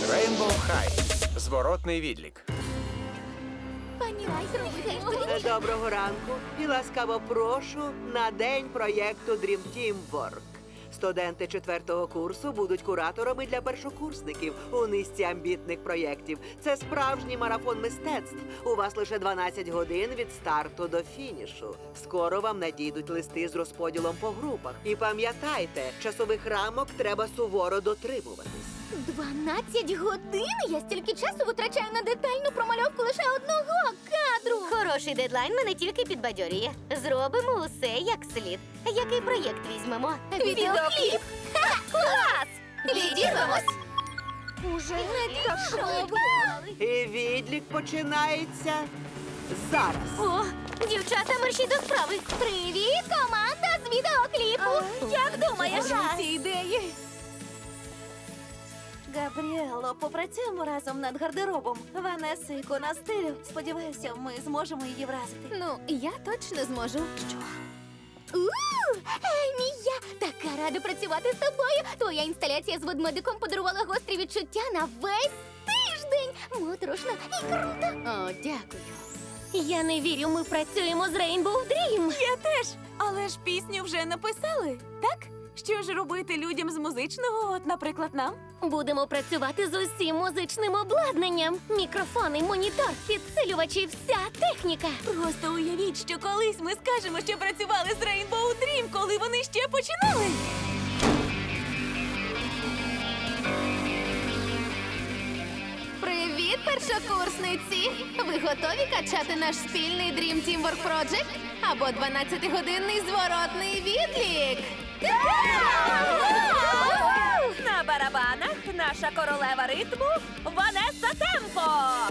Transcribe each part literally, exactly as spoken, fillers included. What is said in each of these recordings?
Rainbow High. Зворотний відлік. Пані Майкро, Доброго ранку і ласкаво прошу на день проєкту Dream Teamwork. Студенти четвертого курсу будуть кураторами для першокурсників у низці амбітних проєктів. Це справжній марафон мистецтв. У вас лише дванадцять годин від старту до фінішу. Скоро вам надійдуть листи з розподілом по групах. І пам'ятайте, часових рамок треба суворо дотримуватись. дванадцять годин? Я стільки часу витрачаю на детальну промальовку лише одного кадру. Хороший дедлайн мене тільки підбадьорює. Зробимо усе як слід. Який проєкт візьмемо? Відеокліп! Ха, клас! Відірвемось! Уже не так швидко. І відлік починається зараз. О, дівчата, мерщій до справи. Привіт, команда з відеокліпу! Як думаєш, а? Ці ідеї? Габріело, попрацюємо разом над гардеробом. Ванеса ікона стилю. Сподіваюся, ми зможемо її вразити. Ну, я точно зможу. Що? Ууу! Емі, я така рада працювати з тобою. Твоя інсталяція з ведмедиком подарувала гострі відчуття на весь тиждень. Моторошно і круто. О, дякую. Я не вірю, ми працюємо з Rainbow Dream. Я теж. Але ж пісню вже написали, так? Що ж робити людям з музичного, от, наприклад, нам? Будемо працювати з усім музичним обладнанням. Мікрофони, монітор, підсилювачі, вся техніка. Просто уявіть, що колись ми скажемо, що працювали з Rainbow Dream, коли вони ще починали. Привіт, першокурсниці! Ви готові качати наш спільний Dream Teamwork Project або дванадцятигодинний зворотний відлік? На барабанах наша королева ритму Ванеса Темпо.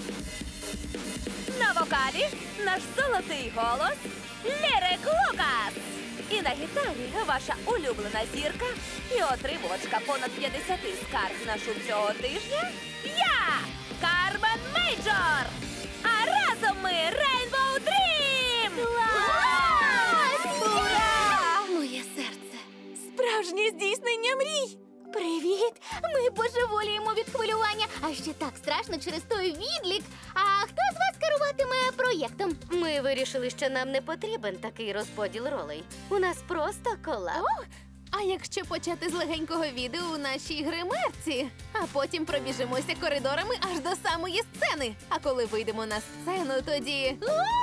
На вокалі наш золотий голос Лірик Лукас. І на гітарі ваша улюблена зірка і отримувачка понад п'ятдесят скарг на шум цього тижня я, Кармен Мейджор. А разом ми Rainbow Dream! Клас! Ура! Моє серце. Справжнє здійснення мрій! Привіт! Ми божеволіємо від хвилювання, а ще так страшно через той відлік. А хто з вас керуватиме проєктом? Ми вирішили, що нам не потрібен такий розподіл ролей. У нас просто колаб. О, а якщо почати з легенького відео у нашій гримерці, а потім пробіжимося коридорами аж до самої сцени. А коли вийдемо на сцену, тоді...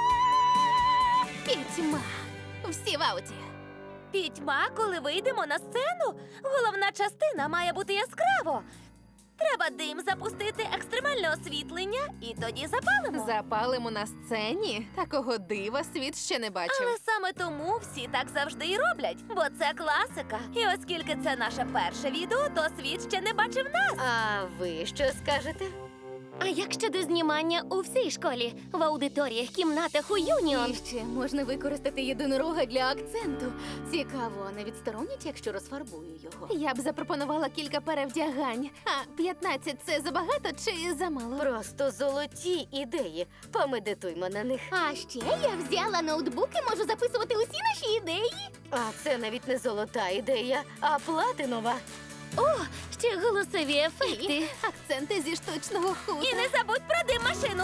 Пітьма! Всі в ауті. Пітьма, коли вийдемо на сцену, головна частина має бути яскраво. Треба дим запустити, екстремальне освітлення, і тоді запалимо. Запалимо на сцені? Такого дива світ ще не бачив. Але саме тому всі так завжди і роблять, бо це класика. І оскільки це наше перше відео, то світ ще не бачив нас. А ви що скажете? А як щодо знімання у всій школі? В аудиторіях, кімнатах у Юніон? І ще можна використати єдинорога для акценту. Цікаво, не відсторонять, якщо розфарбую його? Я б запропонувала кілька перевдягань. А п'ятнадцять – це забагато чи замало? Просто золоті ідеї. Помедитуймо на них. А ще я взяла ноутбук і можу записувати усі наші ідеї. А це навіть не золота ідея, а платинова. О, ще голосові ефекти. І акценти зі штучного хутра. І не забудь про дим-машину.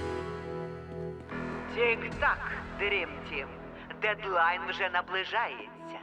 Тік-так, Dream Team. Дедлайн вже наближається.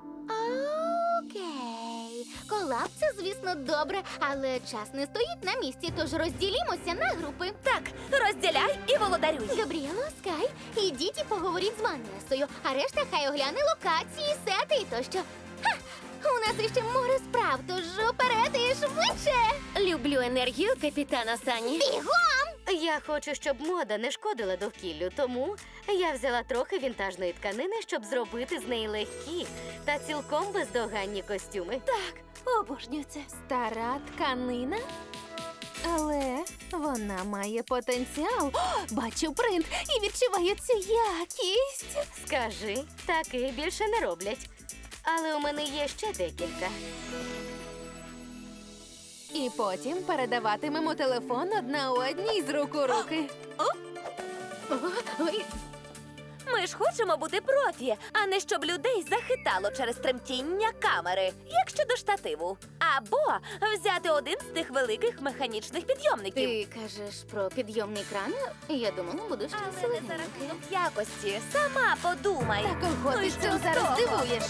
Окей. Колаб – це, звісно, добре, але час не стоїть на місці, тож розділімося на групи. Так, розділяй і володарюй. Габріело, Скай, ідіть і поговоріть з Ванесою, а решта хай огляне локації, сети і тощо. Ха! У нас іще море справ, тож уперед і швидше! Люблю енергію капітана Сані. Бігом! Я хочу, щоб мода не шкодила довкіллю, тому я взяла трохи вінтажної тканини, щоб зробити з неї легкі та цілком бездоганні костюми. Так, обожнюю це. Стара тканина? Але вона має потенціал. О, бачу принт і відчуваю цю якість. Скажи, таки більше не роблять. Але у мене є ще декілька. І потім передаватимемо телефон одна одній з рук у руки. О! О, ой. Ми ж хочемо бути профі, а не щоб людей захитало через тремтіння камери, як щодо штативу. Або взяти один з тих великих механічних підйомників. Ти кажеш про підйомний кран? Я думала, буду ще Але не за силовинки. рахунок якості. Сама подумай. Та кого Ну ти і з що цим з зараз того? дивуєш?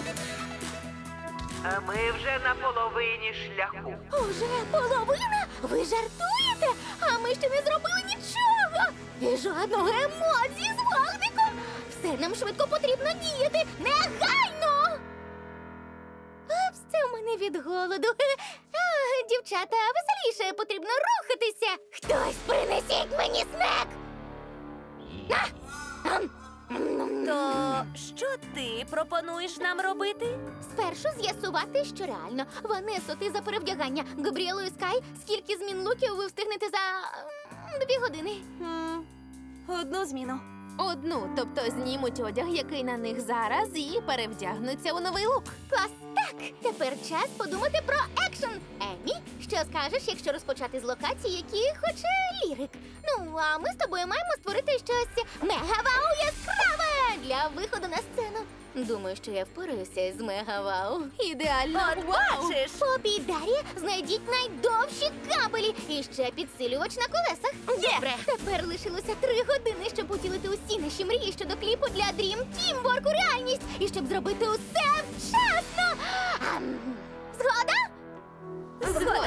А ми вже на половині шляху. Уже половина? Ви жартуєте? А ми ще не зробили нічого! І жодного емоції з вогником! Все нам швидко потрібно діяти! Негайно! Апс, це у мене від голоду. А, дівчата, веселіше, потрібно рухатися! Хтось принесіть мені снек! А! Ам! То що ти пропонуєш нам робити? Спершу з'ясувати, що реально. Ванесо, ти за перевдягання. Габріелу і Скай, скільки змін луків ви встигнете за м, дві години? Одну зміну. Одну, тобто знімуть одяг, який на них зараз, і перевдягнуться у новий лук. Клас, так. Тепер час подумати про екшн. Емі, що скажеш, якщо розпочати з локацій, які хоче лірик? Ну, а ми з тобою маємо створити щось мега-вау яскраве для виходу на сцену. Думаю, що я впораюся з мега-вау. Ідеально. От Вау! бачиш! Попі і Дар'я, знайдіть найдовші кабелі і ще підсилювач на колесах. Добре. Тепер лишилося три години, щоб утілити усі наші мрії щодо кліпу для Dream Teamwork у реальність і щоб зробити усе вчасно. Ам, Згода? Згода.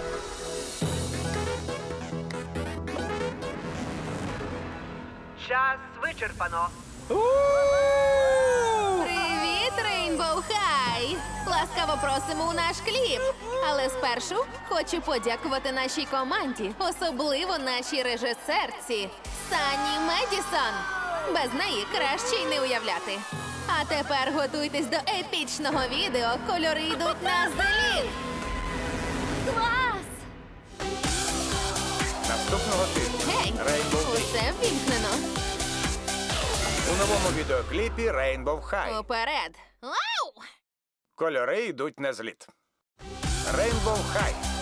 Час вичерпано. Привіт, Рейнбоу Хай! Ласкаво просимо у наш кліп. Але спершу хочу подякувати нашій команді, особливо нашій режисерці Сані Медісон. Без неї краще й не уявляти. А тепер готуйтесь до епічного відео «Кольори йдуть на зелін». Клас! Наступного тижня Гей, Rainbow Days. усе ввімкнено. У новому відеокліпі Rainbow High. Уперед. Вау! Кольори йдуть на зліт. Rainbow High.